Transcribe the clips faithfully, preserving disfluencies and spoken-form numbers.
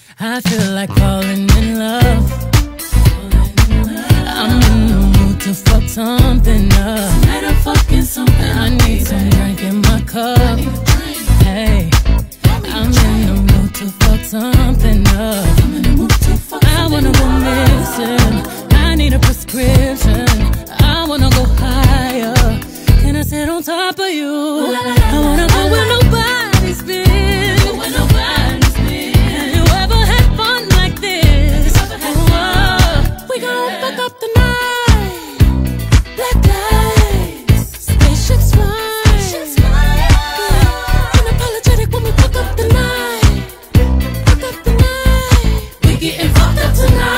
I feel like falling in love. I'm in the mood to fuck something up. I need some drink in my cup. Hey, I'm in the mood to fuck something up. I wanna go missing. I need a prescription. I wanna go higher. Can I sit on top of you? I wanna go where nobody's been. Have you ever had fun like this? Whoa, we gon' fuck up the night. Black lights, spaceships fly. Unapologetic when we fuck up the night. Fuck up the night. We getting fucked up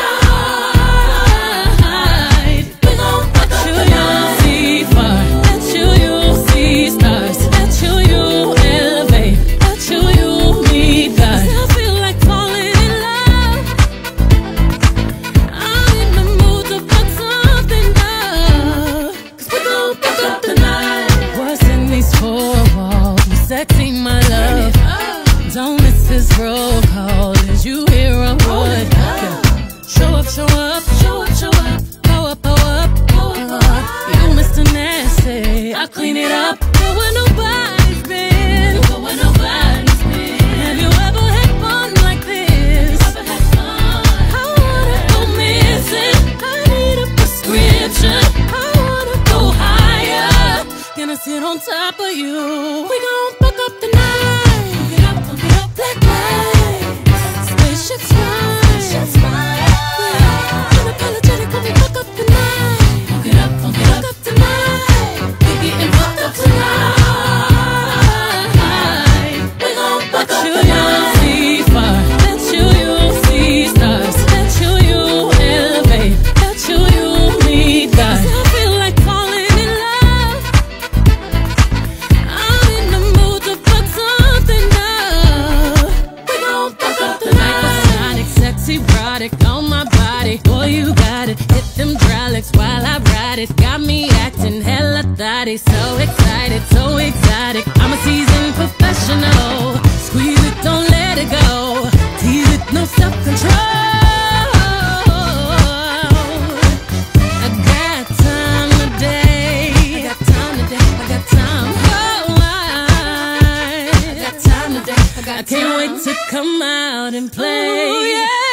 tonight. We gon' fuck up the night. See far, let you, you see stars. Let you, you elevate. Let you, you meet God. I feel like falling in love. I'm in the mood to fuck something up. Cause we gon' fuck up the night. What's in these four walls? You sexy, my love. Don't miss this roll call. Is you here or what? Show up, show up, show up, show up. Go up, go up, go up. You Mister Nasty, I clean it up. Go where nobody's been. Go where nobody's been. Have you ever had fun like this? I wanna go missing. I need a prescription. I wanna go higher. Can I sit on top of you? We gon' fuck up the night. Get up, get up, black lights, spaceships fly. Unapologetic when we fuck up the night. Fuck it up, fuck it up tonight. We getting fucked up tonight. We gon' fuck up the night. See far, let you, you see stars. Let you, you elevate. Let you, you meet God. I feel like falling in love. I'm in the mood to fuck something up. We gon' fuck up the night. Sonic, sexy, erotic on my body. Boy, you got it. Hit them hydraulics while I ride it. Got me acting hella thotty. So excited, so exotic. I'm a seasoned professional. Squeeze it, don't let it go. Tease it, no self-control. I got time today. I got time today. I got time. Oh, I, I got time today. I got I can't time. wait to come out and play. Ooh, yeah.